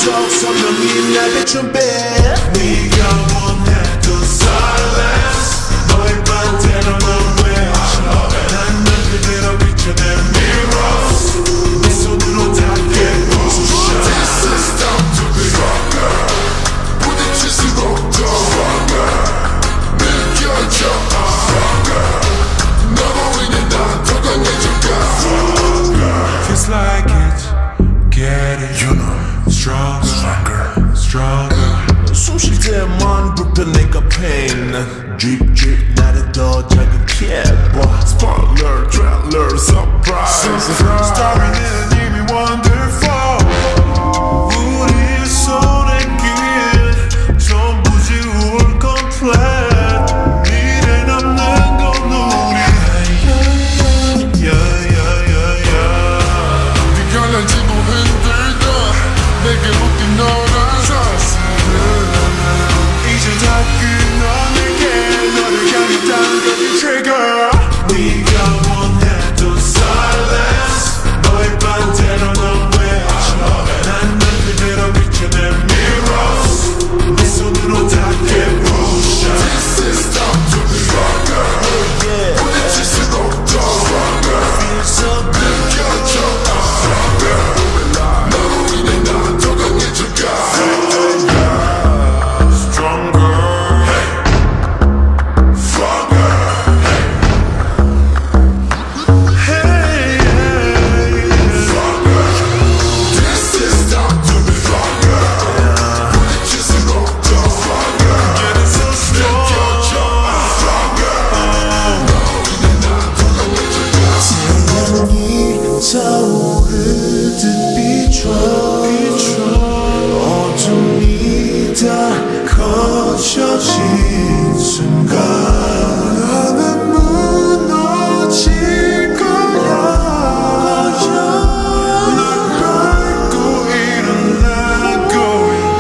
속 선명히 날 비춘빛 네가 원했던 silence 너의 반대로 넌 왜 난 널 그대로 비춰낸 mirrors 내 손으로 닿게 부셔 This is time to be stronger 부딪힐수록 더 stronger 느껴져 stronger 너로 인해 난 더 강해져가 stronger Feels like it getting You know stronger stronger 숨 쉴 때만 불편해가 pain drip drip 나를 더 자극해 봐 Spoiler, trailer, surprise Story는 이미 wonderful 우리 손에 낀 전부 지울 complete 미래 남는 건 우리 네가 날 지고 흔들다 내게 묶인 너란 사실 이제 다 끝난 내게 너를 향해 당겨진 trigger 네가 원했던 silence 너의 반대로 넌 왜 난 널 그대로 비춰낸 mirrors 내 손으로 닿게 부셔 This is time to be stronger 부딪힐수록 더 stronger Feels so good 느껴져 stronger 너로 인해 난 더 강해져가 stronger stronger hey, yeah. This is time to be stronger 부딪힐수록 더 stronger Getting so strong 느껴져 stronger 너로 인해 난 더 강해져가 태양이 타오르듯 비춰 어둠이 다 거쳐진 순간 나는 무너질 거야 널 밟고 일어나 going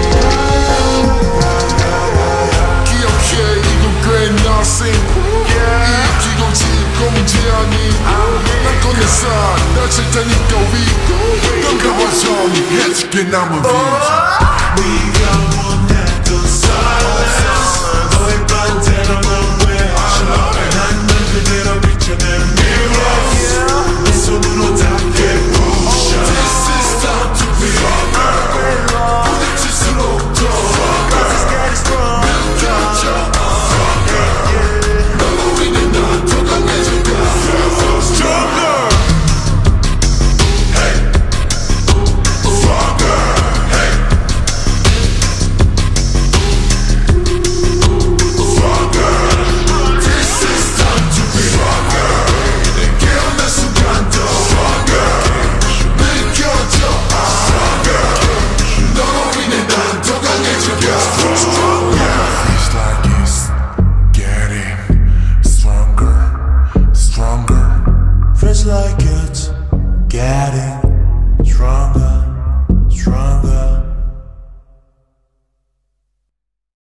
기억해 이건 꽤 nothing 이 기공지 문제 아니 난 꺼냈어 다칠 테니까 we 깜깜한 해줄게 남은 비 네가 원했던 silence 너의 반대로 넌 왜 난 널 그대로 비춰낸 mirrors 내 손으로 닿게 부셔 This is time to be stronger 부딪힐수록 더 stronger 느껴져 stronger 너로 인해 난 더 강해져가 stronger stronger stronger This is time to be stronger 깨어난 순간 더 stronger 느껴져 stronger 너로 인해 난 더 강해져가 stronger Feels like it's getting stronger stronger feels like it's getting stronger